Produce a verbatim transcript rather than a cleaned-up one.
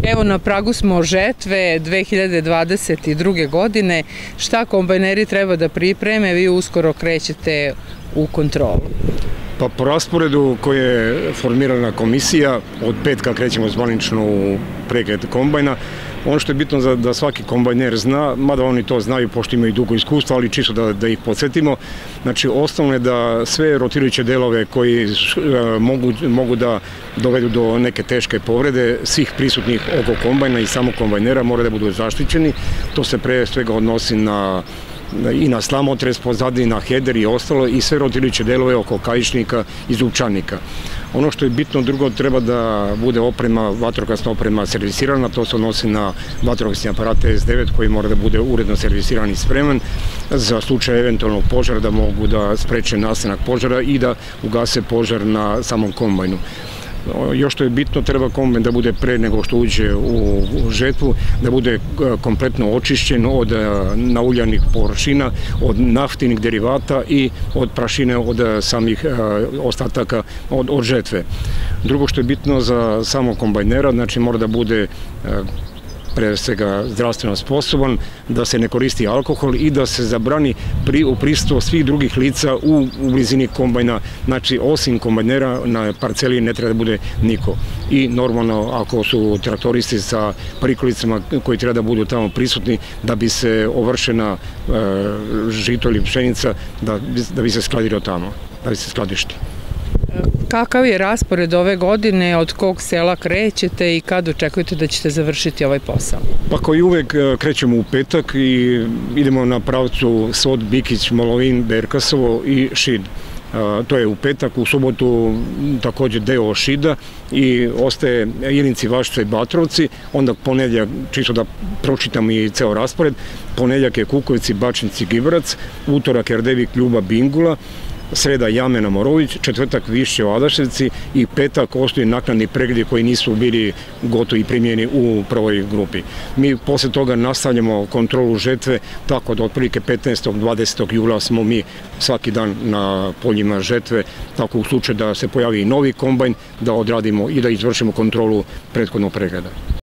Evo, na pragu smo žetve dve hiljade dvadeset druge. godine. Šta kombajneri treba da pripreme? Vi uskoro krećete u kontrolu. Pa po rasporedu koji je formirana komisija, od petka krećemo zvanično u pregled kombajna. Ono što je bitno za, da svaki kombajner zna, mada oni to znaju pošto imaju dugo iskustva, ali čisto da, da ih podsjetimo. Znači, osnovno je da sve rotirajuće delove koji mogu, mogu da dovedu do neke teške povrede svih prisutnih oko kombajna i samog kombajnera mora da budu zaštićeni. To se pre svega odnosi na i na slamotres pozadi, na header i ostalo i sve rotirajuće delove oko kaišnika i zupčanika. Ono što je bitno drugo, treba da bude oprema, vatrogasna oprema servisirana, to se odnosi na vatrogasni aparat S devet koji mora da bude uredno servisiran i spreman za slučaj eventualnog požara, da mogu da spreče nastanak požara i da ugase požar na samom kombajnu. Još što je bitno, treba kombajn da bude pre nego što uđe u žetvu, da bude kompletno očišćen od nauljanih površina, od naftnih derivata i od prašine od samih ostataka od, od žetve. Drugo što je bitno za samog kombajnera, znači mora da bude pre svega zdravstveno sposoban, da se ne koristi alkohol i da se zabrani pri, u prisustvo svih drugih lica u, u blizini kombajna. Znači, osim kombajnera na parceli ne treba da bude niko. I normalno, ako su traktoristi sa prikolicama koji treba da budu tamo prisutni, da bi se ovršena e, žito ili pšenica, da, da bi se skladirao tamo, da bi se skladišti. Kakav je raspored ove godine, od kog sela krećete i kad očekujete da ćete završiti ovaj posao? Pa kao i uvek krećemo u petak i idemo na pravcu Sod, Bikić, Molovin, Berkasovo i Šid. To je u petak, u subotu takođe deo Šida i ostaje Ilinci, Vašca i Batrovci, onda ponedjeljak, čisto da pročitam i ceo raspored, ponedjeljak je Kukovici, Bačnici, Gibrac, utorak Erdevik, Ljuba, Bingula, sreda Jamena, Morović, četvrtak Višće, Adaševci i petak ostaju naknadni pregledi koji nisu bili gotovi i primjeni u prvoj grupi. Mi posle toga nastavljamo kontrolu žetve, tako da otprilike petnaestog do dvadesetog jula smo mi svaki dan na poljima žetve, tako u slučaju da se pojavi novi kombajn, da odradimo i da izvršimo kontrolu prethodnog pregleda.